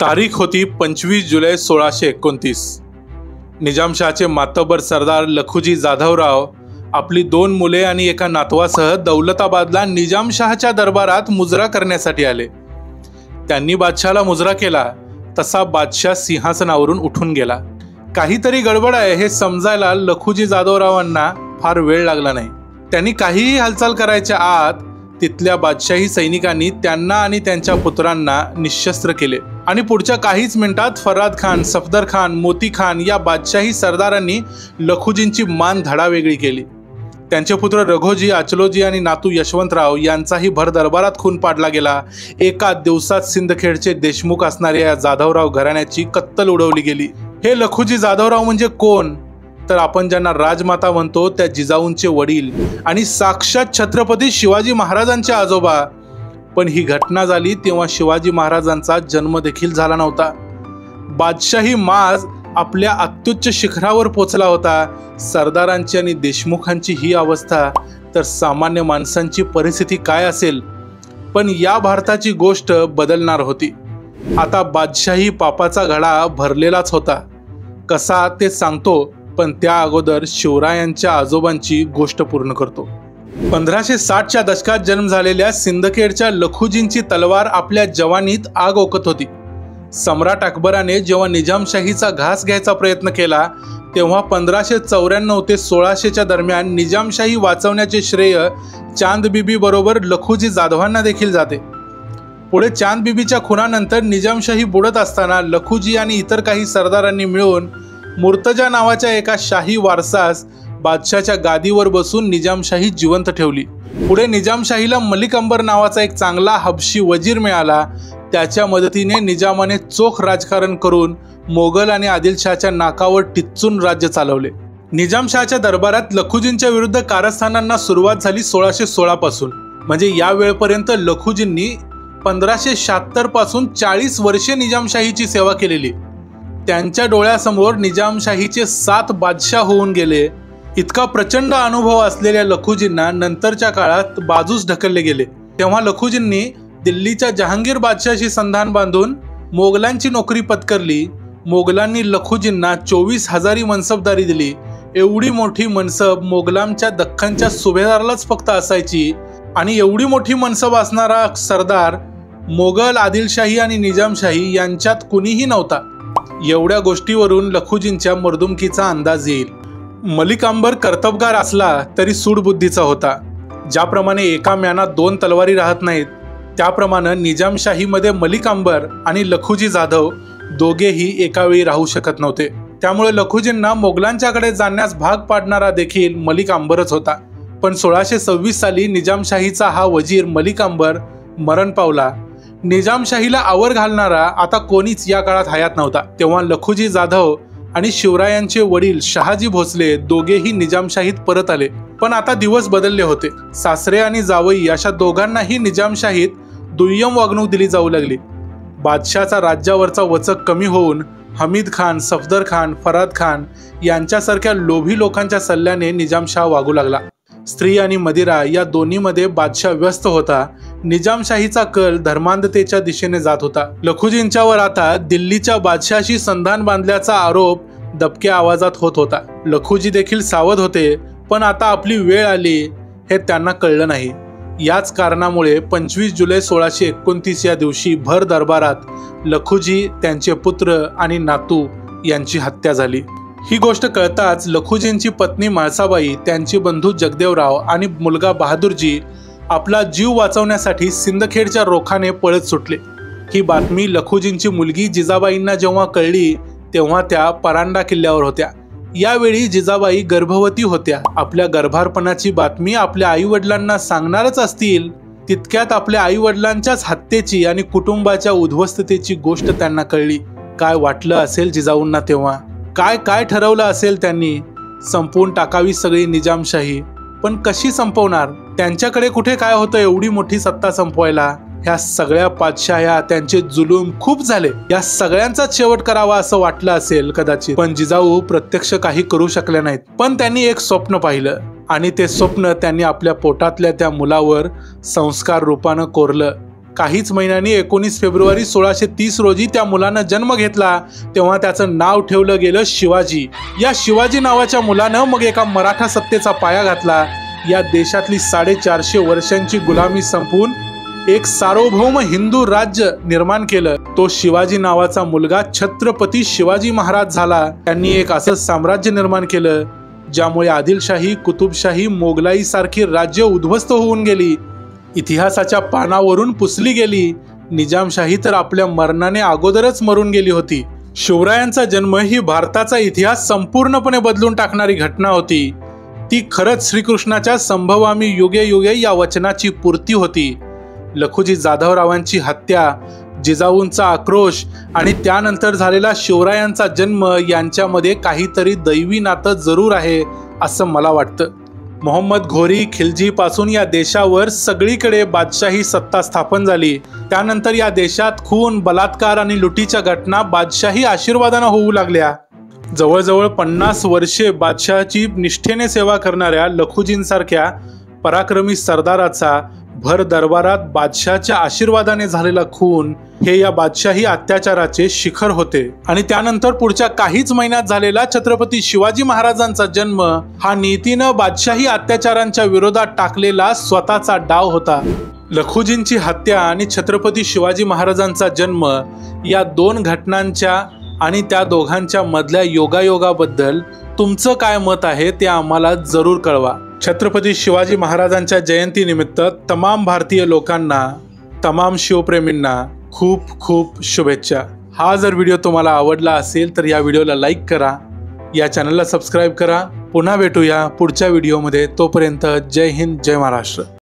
तारीख होती 25 जुलै 1629। निजामशाहचे मातबर सरदार लखुजी जाधवराव आपली 2 मुले आणि एका नातवासह दौलताबादला निजामशाहच्या दरबारात मुजरा करण्यासाठी आले। त्यांनी बादशाहला मुजरा केला तसा बादशाह सिंहासनावरून उठून गेला। काहीतरी गडबड आहे हे समजायला लखुजी जाधवरावांना फार वेळ लागला नाही। त्यांनी काहीही हालचाल करायच्या आत तिथल्या बादशाही सैनिकांनी त्यांना आणि त्यांच्या पुत्रांना निशस्त्र केले आणि पुढच्या काहीच मिनिटात फराद खान, सफदर खान, मोती खान या बादशाही सरदारांनी लखुजींची मान धडावेगळी केली। त्यांचे पुत्र रघोजी, अचलोजी आणि नातू यशवंतराव यांचाही भर दरबारात खून पाडला गेला। एका दिवसात सिंदखेडचे देशमुख असणाऱ्या या जाधवराव घराण्याची कत्तल उडवली गेली। हे लखुजी जाधवराव म्हणजे कोण? तर आपण ज्यांना राजमाता म्हणतो त्या जिजाऊंचे वडील आणि साक्षात छत्रपती शिवाजी महाराजांचे आजोबा। पण ही घटना झाली तेव्हा शिवाजी महाराजांचा जन्म देखील झाला नव्हता। बादशाही माज आपल्या अत्युच्च शिखरावर पोचला होता। सरदारांची आणि देशमुखांची ही अवस्था तर सामान्य माणसांची परिस्थिती काय असेल? पण या भारताची गोष्ट बदलणार होती। आता बादशाही पापाचा घडा भरलेलाच होता। कसा ते सांगतो, पण त्या अगोदर शिवरायांच्या आजोबांची गोष्ट पूर्ण करतो। 1560च्या दशकात जन्म झालेल्या सिंदखेडच्या लखुजींची तलवार आपल्या जवानीत आग ओकत होती। सम्राट अकबराने जेव्हा निजामशाहीचा घास घ्यायचा प्रयत्न केला तेव्हा 1594 ते 1600च्या दरम्यान निजामशाही वाचवण्याचे श्रेय चांदबिबी बरोबर लखुजी जाधवांना देखील जाते। पुढे चांदबिबीच्या खुनानंतर निजामशाही बुडत असताना लखुजी आणि इतर काही सरदारांनी मिळून मुर्तजा नावाच्या एका शाही वारसास बादशाच्या गादीवर बसून निजामशाही जिवंत ठेवली। पुढे निजामशाहीला मलिक अंबर नावाचा एक चांगला हबशी वजीर मिळाला। त्याच्या मदतीने निजामाने चोख राजकारण करून मोगल आणि आदिलशाहच्या नाकावर टिच्चून राज्य चालवले। निजामशाहच्या दरबारात लखुजींच्या विरुद्ध कारस्थानांना सुरुवात झाली 1616 पासून। म्हणजे या वेळपर्यंत लखुजींनी 1576 पासून 40 वर्षे निजामशाहीची सेवा केलेली। त्यांच्या डोळ्यासमोर निजामशाहीचे 7 बादशाह होऊन गेले। इतका प्रचंड अनुभव असलेल्या लखुजींना नंतरच्या काळात बाजूस ढकलले गेले। तेव्हा लखुजींनी दिल्लीच्या जहांगीर बादशाहाशी संधान बांधून मोगलांची नोकरी पत्करली। मोगलांनी लखुजींना 24,000 मनसबदारी दिली। एवढी मोठी मनसब मोगलांच्या दख्खनच्या सुभेदारालाच फक्त असायची आणि एवढी मोठी मनसब असणारा सरदार मोगल, आदिलशाही आणि निजामशाही यांच्यात कुणीही नव्हता। एवढ्या गोष्टीवरून लखुजींच्या मर्दुमकीचा अंदाज येईल। मलिक अंबर कर्तबगार असला तरी सूडबुद्धीचा होता। ज्याप्रमाणे एका म्यानात 2 तलवारी राहत नाहीत त्याप्रमाणे निजामशाहीमध्ये मलिक अंबर आणि लखुजी जाधव दोघेही एका वेळी राहू शकत नव्हते। त्यामुळे लखुजींना मोगलांच्याकडे जाण्यास भाग पाडणारा देखील मलिक अंबरच होता। पण 1626 साली निजामशाहीचा हा वजीर मलिक अंबर मरण पावला। निजामशाहीला आवर घालणारा आता कोणीच या काळात हयात नव्हता। तेव्हा लखुजी जाधव आणि शिवरायांचे वडील शहाजी भोसले दोघेही निजामशाहीत परत आले। पण आता दिवस बदलले होते। सासरे आणि जावई अशा दोघांनाही निजामशाहीत दुय्यम वागणूक दिली जाऊ लागली। बादशाचा राज्यावरचा वचक कमी होऊन हमीद खान, सफदर खान, फराद खान यांच्यासारख्या लोभी लोकांच्या सल्ल्याने निजामशाह वागू लागला। स्त्री आणि मदिरा या दोन्हीमध्ये बादशाह व्यस्त होता। निजामशाहीचा कल धर्मांधतेच्या दिशेने जात होता। लखुजींच्यावर आता दिल्लीच्या बादशाहाशी संधान बांधल्याचा आरोप दबक्या आवाजात होत होता। लखुजी देखील सावध होते, पण आता आपली वेळ आली हे त्यांना कळलं नाही। याच कारणामुळे 25 जुलै 1629 या दिवशी भर दरबारात लखुजी, त्यांचे पुत्र आणि नातू यांची हत्या झाली। ही गोष्ट कळताच लखुजींची पत्नी म्हाळसाबाई, त्यांचे बंधू जगदेवराव आणि मुलगा बहादूरजी आपला जीव वाचवण्यासाठी सिंदखेडच्या रोखाने पळत सुटले। ही बातमी लखुजींची मुलगी जिजाबाईंना जेव्हा कळली तेव्हा त्या परांडा किल्ल्यावर होत्या। यावेळी जिजाबाई गर्भवती होत्या। आपल्या गर्भारपणाची बातमी आपल्या आई वडिलांना सांगणारच असतील तितक्यात आपल्या आई वडिलांच्याच हत्येची आणि कुटुंबाच्या उद्ध्वस्ततेची गोष्ट त्यांना कळली। काय वाटलं असेल जिजाऊंना तेव्हा? काय काय ठरवलं असेल त्यांनी? संपवून टाकावी सगळी निजामशाही, पण कशी संपवणार? त्यांच्याकडे कुठे काय होतं एवढी मोठी सत्ता संपवायला? ह्या सगळ्या पातशाह्या, त्यांचे जुलूम खूप झाले, या सगळ्यांचाच शेवट करावा असं वाटलं असेल कदाचित। पण जिजाऊ प्रत्यक्ष काही करू शकल्या नाहीत। पण त्यांनी एक स्वप्न पाहिलं आणि ते स्वप्न त्यांनी आपल्या पोटातल्या त्या मुलावर संस्कार रूपानं कोरलं। काहीच महिन्यांनी 19 फेब्रुवारी 1630 रोजी त्या मुलानं जन्म घेतला, तेव्हा त्याचं नाव ठेवलं गेलं शिवाजी. या शिवाजी नावाच्या मुलानं मग एका मराठा सत्तेचा पाया घातला. या देशातली 450 वर्षांची गुलामी संपवून एक सार्वभौम हिंदू राज्य निर्माण केलं. तो शिवाजी नावाचा मुलगा छत्रपती शिवाजी महाराज झाला. त्यांनी एक असं साम्राज्य निर्माण केलं ज्यामुळे आदिलशाही, कुतुबशाही, मोगलाई सारखी राज्य उद्ध्वस्त होऊन गेली, इतिहासाच्या पानावरून पुसली गेली. निजामशाही तर आपल्या मरणाने अगोदरच मरून गेली होती. शिवरायांचा जन्म ही भारताचा इतिहास संपूर्णपणे बदलून टाकणारी घटना होती. ती खरंच श्रीकृष्णाच्या संभवामी युगे युगे या वचनाची पूर्ती होती. लखुजी जाधवरावांची हत्या, जिजाऊंचा आक्रोश आणि त्यानंतर झालेला शिवरायांचा जन्म यांच्यामध्ये काहीतरी दैवी नातं जरूर आहे असं मला वाटतं. मोहम्मद घोरी खिलजी पासून या देशावर सगळीकडे बादशाही सत्ता स्थापन झाली. त्यानंतर या देशात खून, बलात्कार आणि लुटीच्या घटना बादशाही आशीर्वादानं होऊ लागल्या. जवळजवळ 50 वर्षे बादशाहाची निष्ठेने सेवा करणाऱ्या लखुजींसारख्या पराक्रमी सरदाराचा भर दरबारात बादशाहाच्या आशीर्वादाने झालेला खून हे या बादशाही अत्याचाराचे शिखर होते. आणि त्यानंतर पुढच्या काहीच महिन्यात झालेला छत्रपती शिवाजी महाराजांचा जन्म हा नीतीनं बादशाही अत्याचारांच्या विरोधात टाकलेला स्वतःचा डाव होता. लखुजींची हत्या आणि छत्रपती शिवाजी महाराजांचा जन्म या दोन घटनांच्या आणि त्या दोघांच्या मधल्या योगायोगाबद्दल तुमचं काय मत आहे ते आम्हाला जरूर कळवा. छत्रपती शिवाजी महाराजांच्या जयंतीनिमित्त तमाम भारतीय लोकांना, तमाम शिवप्रेमींना खूप खूप शुभेच्छा. हा जर व्हिडिओ तुम्हाला आवडला असेल तर या व्हिडिओला लाईक करा, या चॅनलला सबस्क्राईब करा. पुन्हा भेटूया पुढच्या व्हिडिओमध्ये. तोपर्यंत जय हिंद, जय महाराष्ट्र.